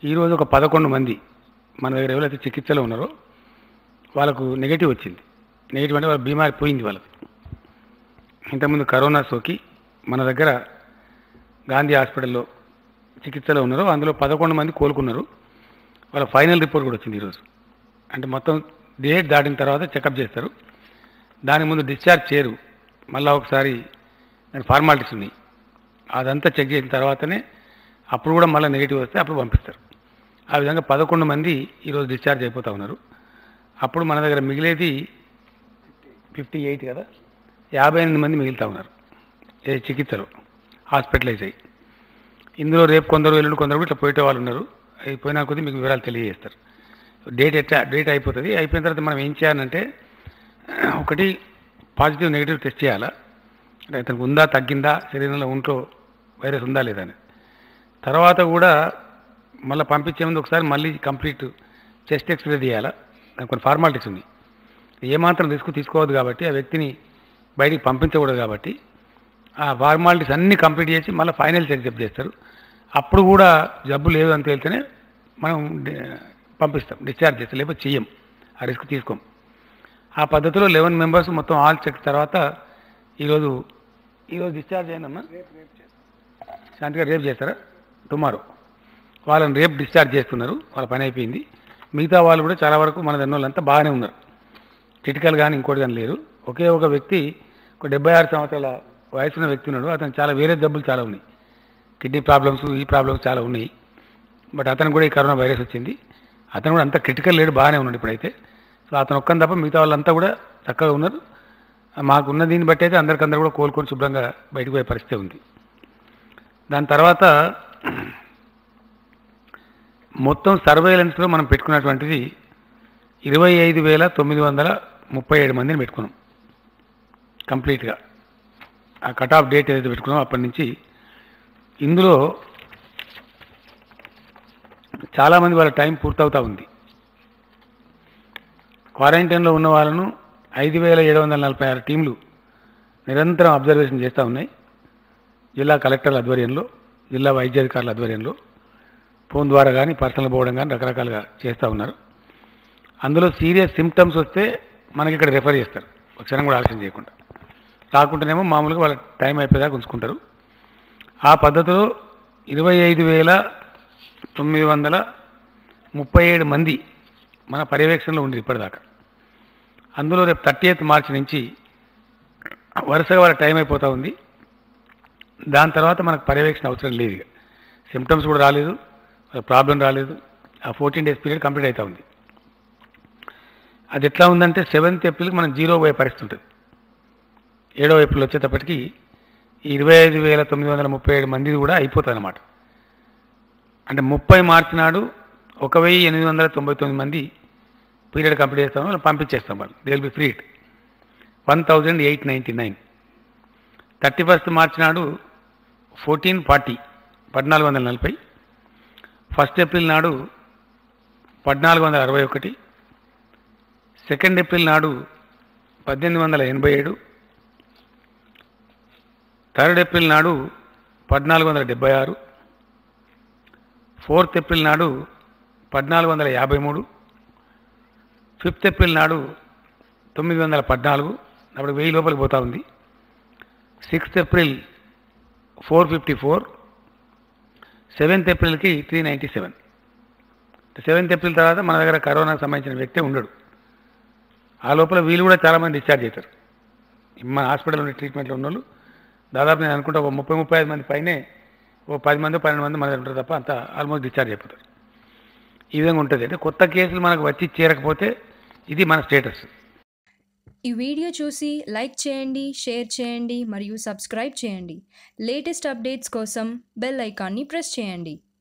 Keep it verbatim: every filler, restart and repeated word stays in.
ఈరోజు ఒక పదకొండు మంది మన దగ్గర ఎవరైతే చికిత్సలో ఉన్నారో వాళ్ళకు నెగిటివ్ వచ్చింది. నెగిటివ్ అంటే వాళ్ళ బీమారి పోయింది. వాళ్ళకి ఇంతకుముందు కరోనా సోకి మన దగ్గర గాంధీ హాస్పిటల్లో చికిత్సలో ఉన్నారు. అందులో పదకొండు మంది కోలుకున్నారు. వాళ్ళ ఫైనల్ రిపోర్ట్ కూడా వచ్చింది ఈరోజు. అంటే మొత్తం డేట్ దాటిన తర్వాత చెకప్ చేస్తారు. దాని ముందు డిశ్చార్జ్ చేయరు. మళ్ళీ ఒకసారి దాని ఫార్మాలిటీస్ ఉన్నాయి. అదంతా చెక్ చేసిన తర్వాతనే అప్పుడు కూడా మళ్ళీ నెగిటివ్ వస్తే అప్పుడు పంపిస్తారు. ఆ విధంగా పదకొండు మంది ఈరోజు డిశ్చార్జ్ అయిపోతూ ఉన్నారు. అప్పుడు మన దగ్గర మిగిలేది ఫిఫ్టీ ఎయిట్ కదా, యాభై ఎనిమిది మంది మిగులుతూ ఉన్నారు ఏ చికిత్సలో హాస్పిటలైజ్ అయ్యి. ఇందులో రేపు కొందరు ఎల్లుండి కొందరు ఇట్లా పోయే వాళ్ళు ఉన్నారు. అయిపోయినా కొద్దీ మీకు వివరాలు తెలియజేస్తారు. డేట్ ఎట్లా డేట్ అయిపోతుంది. అయిపోయిన తర్వాత మనం ఏం చేయాలంటే ఒకటి పాజిటివ్ నెగిటివ్ టెస్ట్ చేయాలా, అంటే అతనికి ఉందా తగ్గిందా, శరీరంలో ఒంట్లో వైరస్ ఉందా లేదా అని. తర్వాత కూడా మళ్ళీ పంపించే ముందు ఒకసారి మళ్ళీ కంప్లీట్ చెస్ట్ ఎక్స్రే తీయాలా. దానికి కొన్ని ఫార్మాలిటీస్ ఉంది. ఏమాత్రం రిస్క్ తీసుకోవద్దు కాబట్టి, ఆ వ్యక్తిని బయటికి పంపించకూడదు కాబట్టి ఆ ఫార్మాలిటీస్ అన్నీ కంప్లీట్ చేసి మళ్ళీ ఫైనల్ చెకప్ చేస్తారు. అప్పుడు కూడా జబ్బు లేదు అని తేలితేనే మనం పంపిస్తాం, డిశ్చార్జ్ చేస్తాం. లేకపోతే చెయ్యం, ఆ రిస్క్ తీసుకోం. ఆ పద్ధతిలో లెవెన్ మెంబర్స్ మొత్తం ఆల్ చెక్ తర్వాత ఈరోజు ఈరోజు డిశ్చార్జ్ అయిందమ్మా. శాంతిగా రేపు చేస్తారా? టుమారో వాళ్ళని రేపు డిశ్చార్జ్ చేస్తున్నారు. వాళ్ళ పని అయిపోయింది. మిగతా వాళ్ళు కూడా చాలా వరకు మన దగ్గర వాళ్ళంతా బాగానే ఉన్నారు. క్రిటికల్ కానీ ఇంకోటి కానీ లేరు. ఒకే ఒక వ్యక్తి ఒక డెబ్బై ఆరు సంవత్సరాల వయసున్న వ్యక్తి ఉన్నాడు. అతను చాలా వేరే జబ్బులు చాలా ఉన్నాయి, కిడ్నీ ప్రాబ్లమ్స్, ఈ ప్రాబ్లమ్స్ చాలా ఉన్నాయి. బట్ అతను కూడా ఈ కరోనా వైరస్ వచ్చింది. అతను కూడా అంత క్రిటికల్ లేడు, బాగానే ఉన్నాడు ఇప్పుడైతే. సో అతను ఒక్కని తప్ప మిగతా వాళ్ళంతా కూడా చక్కగా ఉన్నారు. మాకున్న దీన్ని బట్టి అయితే అందరికందరూ కూడా కోలుకొని శుభ్రంగా బయటకు పోయే పరిస్థితి ఉంది. దాని తర్వాత మొత్తం సర్వేలెన్స్లో మనం పెట్టుకున్నటువంటిది ఇరవై ఐదు వేల తొమ్మిది వందల ముప్పై ఏడు మందిని పెట్టుకున్నాం కంప్లీట్గా. ఆ కట్ ఆఫ్ డేట్ ఏదైతే పెట్టుకున్నామో అప్పటి నుంచి ఇందులో చాలామంది వాళ్ళ టైం పూర్తవుతూ ఉంది. క్వారంటైన్లో ఉన్న వాళ్ళను ఐదు వేల ఏడు వందల నలభై ఆరు టీంలు నిరంతరం అబ్జర్వేషన్ చేస్తూ ఉన్నాయి. జిల్లా కలెక్టర్ల ఆధ్వర్యంలో, జిల్లా వైద్యాధికారుల ఆధ్వర్యంలో ఫోన్ ద్వారా కానీ పర్సనల్ పోవడం కానీ రకరకాలుగా చేస్తూ ఉన్నారు. అందులో సీరియస్ సిమ్టమ్స్ వస్తే మనకి ఇక్కడ రెఫర్ చేస్తారు, ఒక క్షణం కూడా ఆలస్యం చేయకుండా. రాకుంటేనేమో మామూలుగా వాళ్ళ టైం అయిపోయేదాకా ఉంచుకుంటారు. ఆ పద్ధతిలో ఇరవై ఐదు వేల తొమ్మిది వందల ముప్పై ఏడు మంది మన పర్యవేక్షణలో ఉంది ఇప్పటిదాకా. అందులో రేపు థర్టీ ఎయిత్ మార్చి నుంచి వరుసగా వాళ్ళ టైం అయిపోతూ ఉంది. దాని తర్వాత మనకు పర్యవేక్షణ అవసరం లేదు. ఇక సిమ్టమ్స్ కూడా రాలేదు, ప్రాబ్లం రాలేదు. ఆ ఫోర్టీన్ డేస్ పీరియడ్ కంప్లీట్ అవుతూ ఉంది. అది ఎట్లా ఉందంటే సెవెంత్ ఏప్రిల్కి మనం జీరో పోయే పరిస్థితి ఉంటుంది. ఏడవ ఏప్రిల్ వచ్చేటప్పటికి ఇరవై ఐదు వేల తొమ్మిది వందల ముప్పై ఏడు మంది కూడా అయిపోతుంది అన్నమాట. అంటే ముప్పై మార్చి నాడు ఒక వెయ్యి ఎనిమిది వందల తొంభై తొమ్మిది మంది పీరియడ్ కంప్లీట్ చేస్తాం, వాళ్ళు పంపించేస్తాం. వాళ్ళు they will be freed one thousand eight ninety nine thirty first March నాడు ఫోర్టీన్ ఫార్టీ పద్నాలుగు వందల నలభై ఫస్ట్ ఏప్రిల్ నాడు పద్నాలుగు వందల అరవై ఒకటి సెకండ్ ఏప్రిల్ నాడు పద్దెనిమిది వందల ఎనభై ఏడు థర్డ్ ఏప్రిల్ నాడు పద్నాలుగు వందల డెబ్బై ఆరు ఫోర్త్ ఏప్రిల్ నాడు పద్నాలుగు వందల యాభై మూడు ఫిఫ్త్ ఏప్రిల్ నాడు తొమ్మిది వందల పద్నాలుగు అప్పుడు వెయ్యి లోపలికి పోతూ ఉంది. Sixth April four fifty four seventh ఏప్రిల్కి three ninety seven seventh April తర్వాత మన దగ్గర కరోనాకు సంబంధించిన వ్యక్తి ఉండడు. ఆ లోపల వీళ్ళు కూడా చాలామంది డిశ్చార్జ్ అవుతారు. మన హాస్పిటల్లో ఉండే ట్రీట్మెంట్లో ఉన్న వాళ్ళు దాదాపు నేను అనుకుంటా ఒక ముప్పై ముప్పై ఐదు మంది పైనే, ఓ పది మంది పన్నెండు మంది మన దగ్గర ఉంటారు తప్ప అంతా ఆల్మోస్ట్ డిశ్చార్జ్ అయిపోతారు. ఈ విధంగా ఉంటుంది. అంటే కొత్త కేసులు మనకు వచ్చి చేరకపోతే ఇది మన స్టేటస్. ఈ వీడియో చూసి లైక్ చేయండి, షేర్ చేయండి మరియు సబ్స్క్రైబ్ చేయండి. లేటెస్ట్ అప్డేట్స్ కోసం బెల్ ఐకాన్ని ప్రెస్ చేయండి.